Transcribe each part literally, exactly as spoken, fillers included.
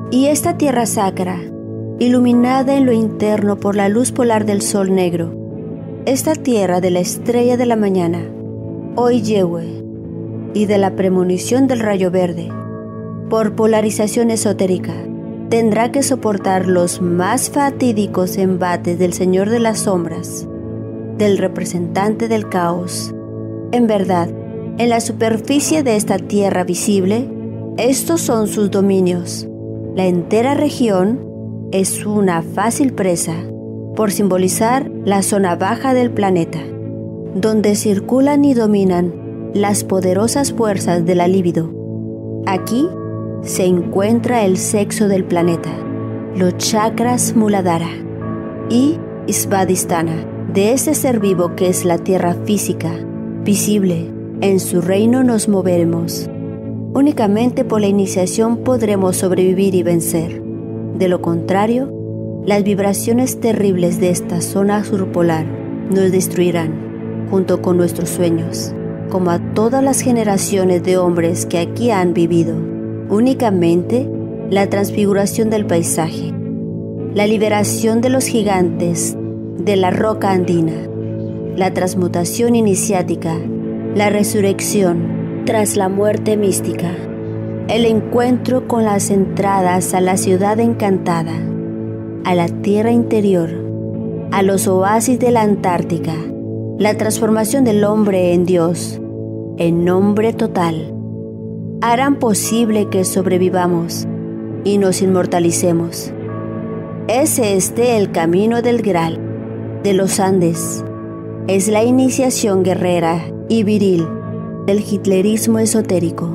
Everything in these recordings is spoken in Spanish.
Y esta tierra sacra, iluminada en lo interno por la luz polar del sol negro, esta tierra de la estrella de la mañana, hoy Yehue, y de la premonición del rayo verde, por polarización esotérica, tendrá que soportar los más fatídicos embates del Señor de las Sombras, del representante del caos. En verdad, en la superficie de esta tierra visible, estos son sus dominios. La entera región es una fácil presa, por simbolizar la zona baja del planeta, donde circulan y dominan las poderosas fuerzas de la libido. Aquí se encuentra el sexo del planeta, los chakras Muladhara y Svadhisthana, de ese ser vivo que es la tierra física, visible. En su reino nos moveremos. Únicamente por la iniciación podremos sobrevivir y vencer. De lo contrario, las vibraciones terribles de esta zona surpolar nos destruirán, junto con nuestros sueños, como a todas las generaciones de hombres que aquí han vivido. Únicamente la transfiguración del paisaje, la liberación de los gigantes de la roca andina, la transmutación iniciática, la resurrección tras la muerte mística, el encuentro con las entradas a la ciudad encantada, a la tierra interior, a los oasis de la Antártica, la transformación del hombre en Dios, en hombre total, harán posible que sobrevivamos y nos inmortalicemos. Es este el camino del Graal, de los Andes. Es la iniciación guerrera y viril del hitlerismo esotérico.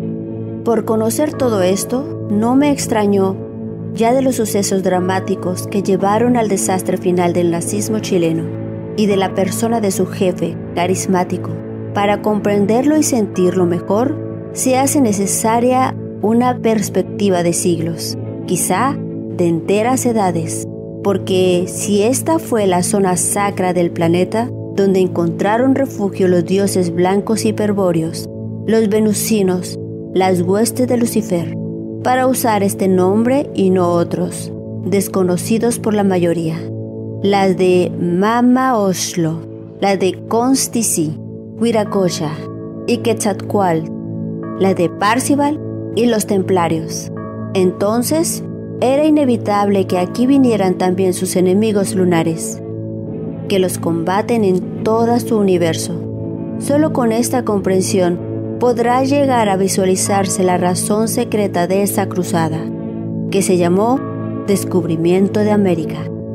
Por conocer todo esto, no me extrañó ya de los sucesos dramáticos que llevaron al desastre final del nazismo chileno y de la persona de su jefe carismático. Para comprenderlo y sentirlo mejor, se hace necesaria una perspectiva de siglos, quizá de enteras edades, porque si esta fue la zona sacra del planeta, donde encontraron refugio los dioses blancos hiperbóreos, los venusinos, las huestes de Lucifer, para usar este nombre y no otros, desconocidos por la mayoría, las de Mama Oslo, las de Constici, Huiracocha y Quetzalcoatl, la de Parzival y los templarios. Entonces, era inevitable que aquí vinieran también sus enemigos lunares, que los combaten en todo su universo. Solo con esta comprensión podrá llegar a visualizarse la razón secreta de esa cruzada, que se llamó Descubrimiento de América.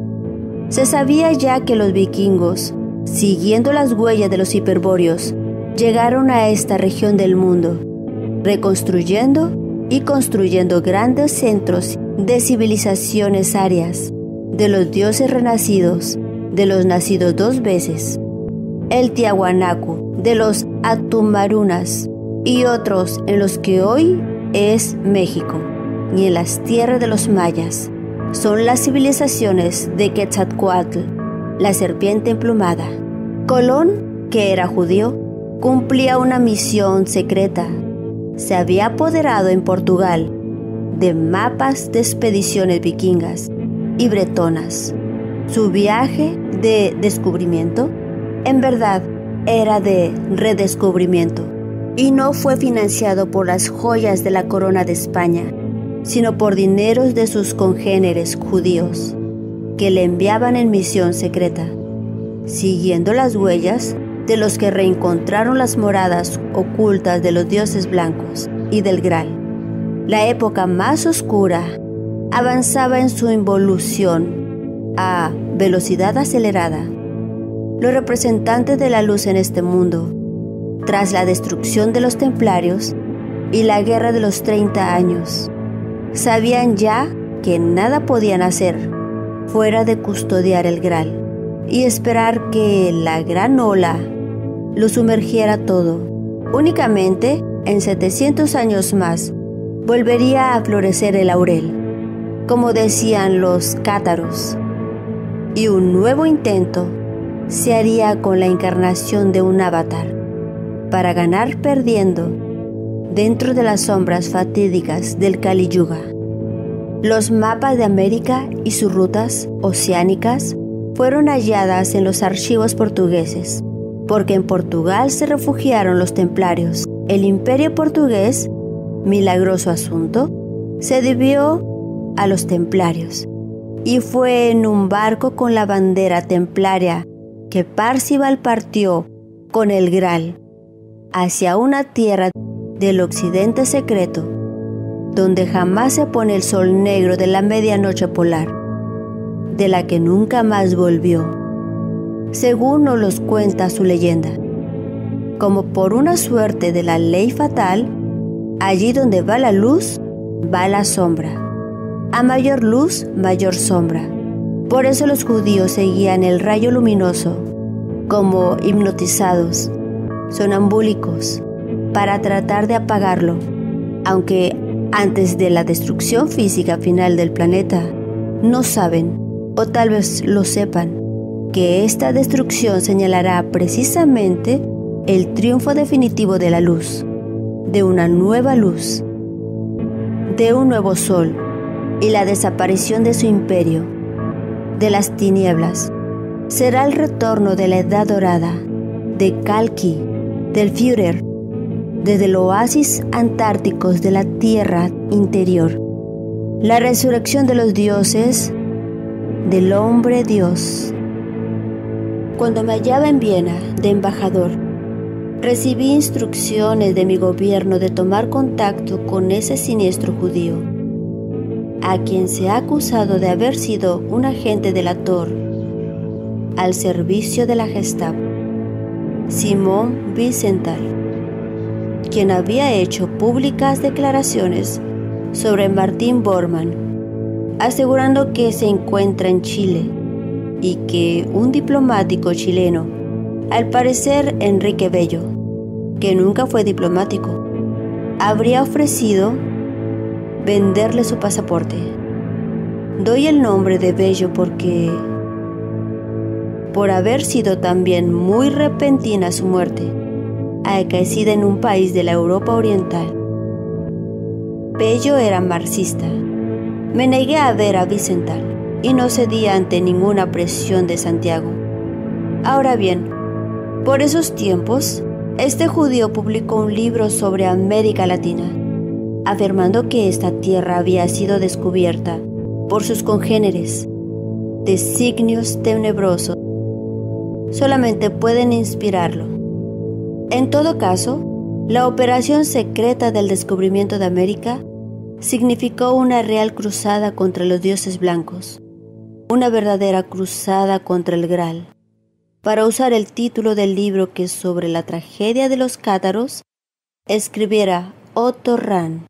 Se sabía ya que los vikingos, siguiendo las huellas de los hiperbóreos, llegaron a esta región del mundo, reconstruyendo y construyendo grandes centros de civilizaciones arias, de los dioses renacidos, de los nacidos dos veces, el Tiahuanacu, de los Atumarunas y otros en los que hoy es México, y en las tierras de los mayas. Son las civilizaciones de Quetzalcoatl, la serpiente emplumada. Colón, que era judío, cumplía una misión secreta. Se había apoderado en Portugal de mapas de expediciones vikingas y bretonas. Su viaje de descubrimiento, en verdad, era de redescubrimiento, y no fue financiado por las joyas de la corona de España, sino por dineros de sus congéneres judíos, que le enviaban en misión secreta, siguiendo las huellas de los que reencontraron las moradas ocultas de los dioses blancos y del Graal. La época más oscura avanzaba en su involución a velocidad acelerada. Los representantes de la luz en este mundo, tras la destrucción de los templarios y la guerra de los treinta años, sabían ya que nada podían hacer fuera de custodiar el Graal y esperar que la gran ola lo sumergiera todo. Únicamente en setecientos años más volvería a florecer el laurel, como decían los cátaros, y un nuevo intento se haría con la encarnación de un avatar, para ganar perdiendo dentro de las sombras fatídicas del Kali Yuga. Los mapas de América y sus rutas oceánicas fueron halladas en los archivos portugueses, porque en Portugal se refugiaron los templarios. El imperio portugués, milagroso asunto, se debió a los templarios, y fue en un barco con la bandera templaria que Parcival partió con el Graal hacia una tierra del occidente secreto, donde jamás se pone el sol negro de la medianoche polar, de la que nunca más volvió, según nos los cuenta su leyenda. Como por una suerte de la ley fatal, allí donde va la luz, va la sombra. A mayor luz, mayor sombra. Por eso los judíos seguían el rayo luminoso, como hipnotizados, sonambúlicos, para tratar de apagarlo, aunque antes de la destrucción física final del planeta, no saben, o tal vez lo sepan, que esta destrucción señalará precisamente el triunfo definitivo de la luz, de una nueva luz, de un nuevo sol, y la desaparición de su imperio, de las tinieblas. Será el retorno de la Edad Dorada, de Kalki, del Führer, desde los oasis antárticos de la tierra interior. La resurrección de los dioses, del hombre Dios. Cuando me hallaba en Viena de embajador, recibí instrucciones de mi gobierno de tomar contacto con ese siniestro judío, a quien se ha acusado de haber sido un agente delator al servicio de la Gestapo, Simón Wiesenthal, quien había hecho públicas declaraciones sobre Martin Bormann, asegurando que se encuentra en Chile y que un diplomático chileno, al parecer Enrique Bello, que nunca fue diplomático, habría ofrecido venderle su pasaporte. Doy el nombre de Bello porque, por haber sido también muy repentina su muerte, acaecida en un país de la Europa Oriental. Bello era marxista. Me negué a ver a Wiesenthal y no cedí ante ninguna presión de Santiago. Ahora bien, por esos tiempos, este judío publicó un libro sobre América Latina, afirmando que esta tierra había sido descubierta por sus congéneres. Designios tenebrosos solamente pueden inspirarlo. En todo caso, la operación secreta del descubrimiento de América significó una real cruzada contra los dioses blancos, una verdadera cruzada contra el Graal, para usar el título del libro que sobre la tragedia de los cátaros escribiera Otto Rahn.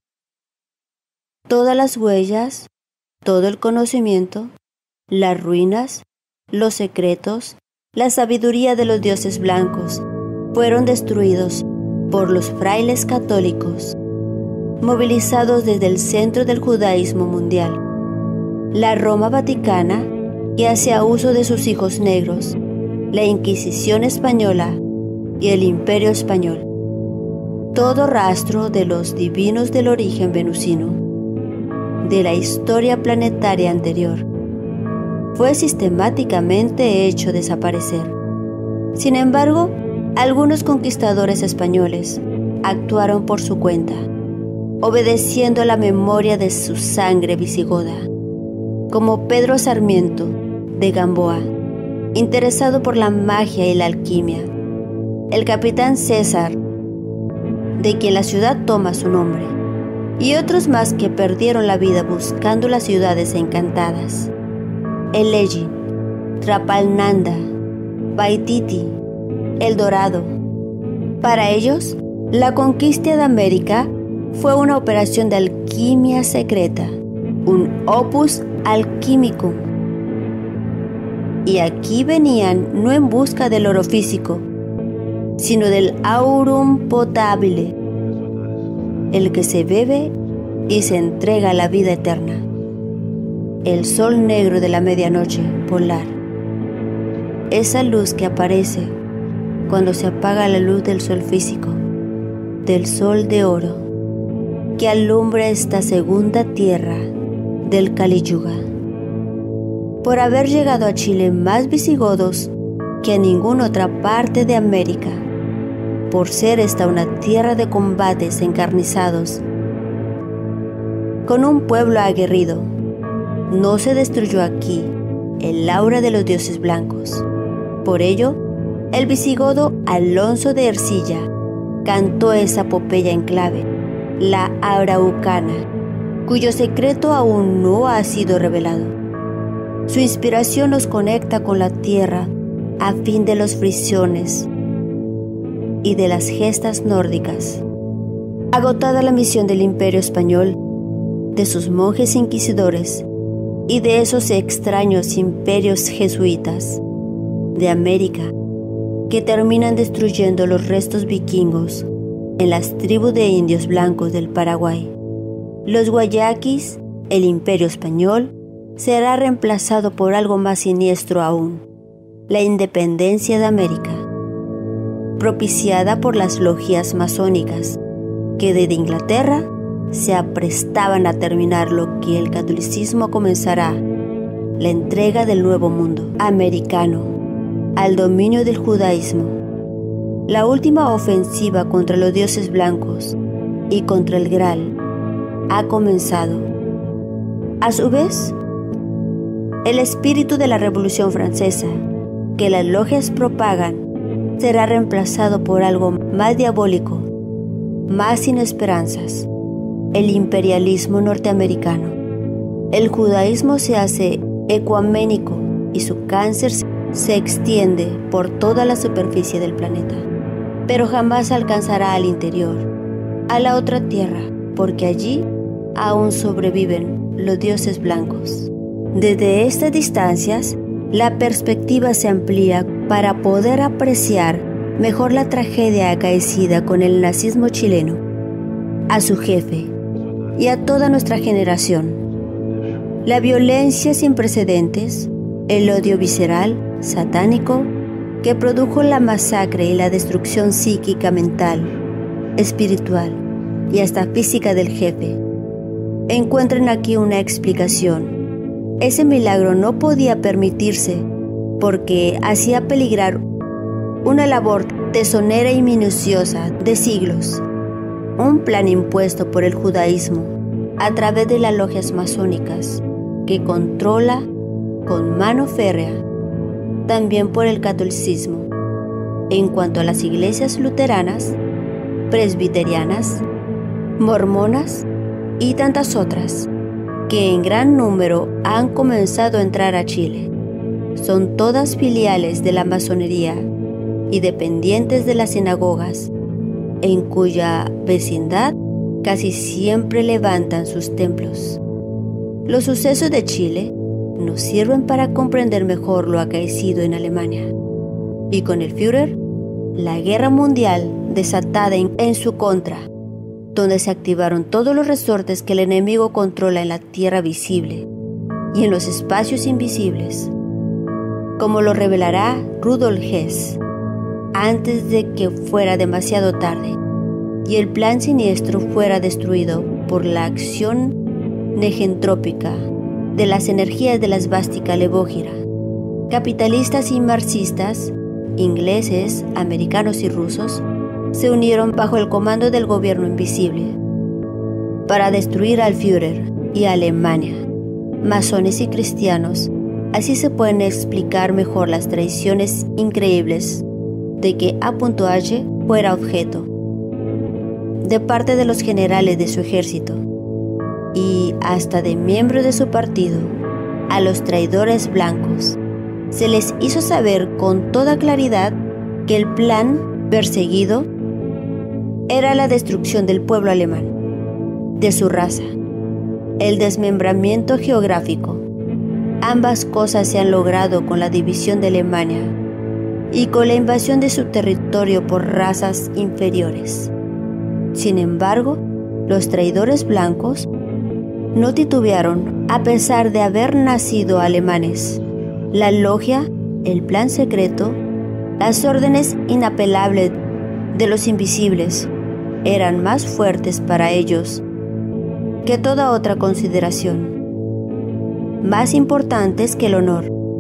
Todas las huellas, todo el conocimiento, las ruinas, los secretos, la sabiduría de los dioses blancos fueron destruidos por los frailes católicos, movilizados desde el centro del judaísmo mundial, la Roma Vaticana, que hacía uso de sus hijos negros, la Inquisición española y el Imperio español. Todo rastro de los divinos del origen venusino, de la historia planetaria anterior, fue sistemáticamente hecho desaparecer. Sin embargo, algunos conquistadores españoles actuaron por su cuenta, obedeciendo a la memoria de su sangre visigoda, como Pedro Sarmiento de Gamboa, interesado por la magia y la alquimia, el capitán César, de quien la ciudad toma su nombre, y otros más que perdieron la vida buscando las ciudades encantadas, El Elgin, Trapalnanda, Paititi, El Dorado. Para ellos, la conquista de América fue una operación de alquimia secreta, un opus alquimicum. Y aquí venían no en busca del oro físico, sino del aurum potabile, el que se bebe y se entrega a la vida eterna, el sol negro de la medianoche polar, esa luz que aparece cuando se apaga la luz del sol físico, del sol de oro, que alumbra esta segunda tierra del Kali Yuga. Por haber llegado a Chile más visigodos que a ninguna otra parte de América, por ser esta una tierra de combates encarnizados, con un pueblo aguerrido, no se destruyó aquí el aura de los dioses blancos. Por ello, el visigodo Alonso de Ercilla cantó esa epopeya en clave, la Araucana, cuyo secreto aún no ha sido revelado. Su inspiración nos conecta con la tierra a fin de los frisones y de las gestas nórdicas. Agotada la misión del Imperio Español, de sus monjes inquisidores y de esos extraños imperios jesuitas de América que terminan destruyendo los restos vikingos en las tribus de indios blancos del Paraguay, los guayaquis, el Imperio Español será reemplazado por algo más siniestro aún, la independencia de América, propiciada por las logias masónicas, que desde Inglaterra se aprestaban a terminar lo que el catolicismo comenzará, la entrega del nuevo mundo americano al dominio del judaísmo. La última ofensiva contra los dioses blancos y contra el Graal ha comenzado. A su vez, el espíritu de la Revolución Francesa, que las logias propagan, será reemplazado por algo más diabólico, más sin esperanzas: el imperialismo norteamericano. El judaísmo se hace ecuménico y su cáncer se extiende por toda la superficie del planeta, pero jamás alcanzará al interior, a la otra tierra, porque allí aún sobreviven los dioses blancos. Desde estas distancias, la perspectiva se amplía para poder apreciar mejor la tragedia acaecida con el nazismo chileno, a su jefe y a toda nuestra generación. La violencia sin precedentes, el odio visceral, satánico, que produjo la masacre y la destrucción psíquica, mental, espiritual y hasta física del jefe. Encuentren aquí una explicación. Ese milagro no podía permitirse porque hacía peligrar una labor tesonera y minuciosa de siglos, un plan impuesto por el judaísmo a través de las logias masónicas, que controla con mano férrea, también por el catolicismo, en cuanto a las iglesias luteranas, presbiterianas, mormonas y tantas otras, que en gran número han comenzado a entrar a Chile. Son todas filiales de la masonería y dependientes de las sinagogas, en cuya vecindad casi siempre levantan sus templos. Los sucesos de Chile nos sirven para comprender mejor lo acaecido en Alemania, y con el Führer, la guerra mundial desatada en, en su contra, donde se activaron todos los resortes que el enemigo controla en la tierra visible y en los espacios invisibles, como lo revelará Rudolf Hess, antes de que fuera demasiado tarde y el plan siniestro fuera destruido por la acción negentrópica de las energías de la esvástica levógira. Capitalistas y marxistas, ingleses, americanos y rusos, se unieron bajo el comando del gobierno invisible para destruir al Führer y a Alemania. Masones y cristianos, así se pueden explicar mejor las traiciones increíbles de que A.H fuera objeto de parte de los generales de su ejército y hasta de miembros de su partido. A los traidores blancos se les hizo saber con toda claridad que el plan perseguido era la destrucción del pueblo alemán, de su raza, el desmembramiento geográfico. Ambas cosas se han logrado con la división de Alemania y con la invasión de su territorio por razas inferiores. Sin embargo, los traidores blancos no titubearon a pesar de haber nacido alemanes. La logia, el plan secreto, las órdenes inapelables de los invisibles eran más fuertes para ellos que toda otra consideración. más importantes que el honor.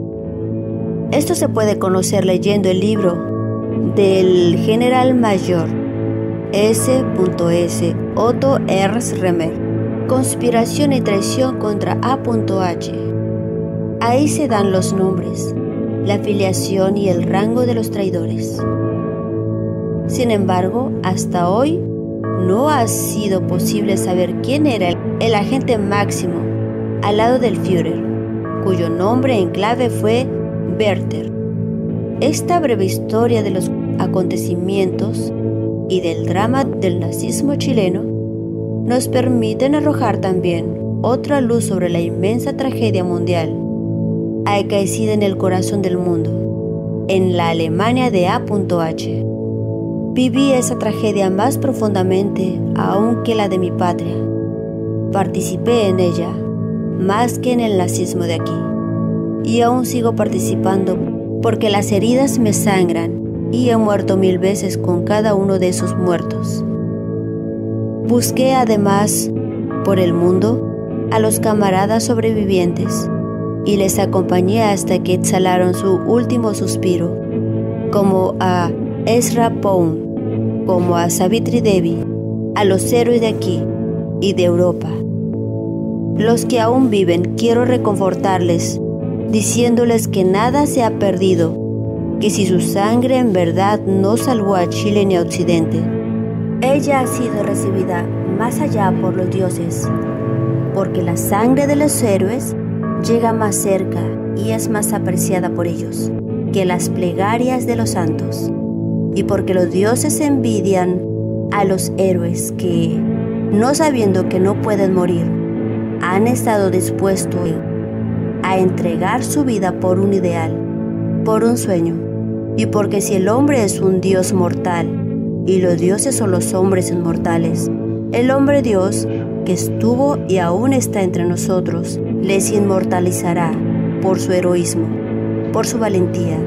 Esto se puede conocer leyendo el libro del general mayor S S Otto Ernst Remer, Conspiración y traición contra A H. Ahí se dan los nombres, la afiliación y el rango de los traidores. Sin embargo, hasta hoy no ha sido posible saber quién era el, el agente máximo al lado del Führer, cuyo nombre en clave fue Werther. Esta breve historia de los acontecimientos y del drama del nazismo chileno nos permiten arrojar también otra luz sobre la inmensa tragedia mundial acaecida en el corazón del mundo, en la Alemania de A H. Viví esa tragedia más profundamente aún que la de mi patria. Participé en ella más que en el nazismo de aquí, y aún sigo participando porque las heridas me sangran y he muerto mil veces con cada uno de esos muertos. Busqué además por el mundo a los camaradas sobrevivientes y les acompañé hasta que exhalaron su último suspiro, como a Ezra Pound, como a Savitri Devi, a los héroes de aquí y de Europa. Los que aún viven, quiero reconfortarles, diciéndoles que nada se ha perdido, que si su sangre en verdad no salvó a Chile ni a Occidente, ella ha sido recibida más allá por los dioses, porque la sangre de los héroes llega más cerca y es más apreciada por ellos que las plegarias de los santos, y porque los dioses envidian a los héroes que, no sabiendo que no pueden morir, han estado dispuestos a entregar su vida por un ideal, por un sueño, y porque si el hombre es un dios mortal y los dioses son los hombres inmortales, el hombre Dios que estuvo y aún está entre nosotros les inmortalizará por su heroísmo, por su valentía,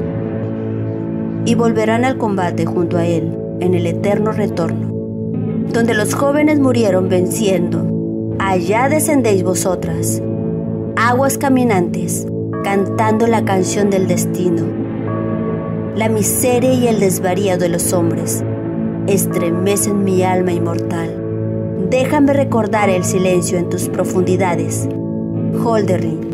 y volverán al combate junto a él en el eterno retorno, donde los jóvenes murieron venciendo. Allá descendéis vosotras, aguas caminantes, cantando la canción del destino. La miseria y el desvarío de los hombres estremecen mi alma inmortal. Déjame recordar el silencio en tus profundidades, Hölderlin.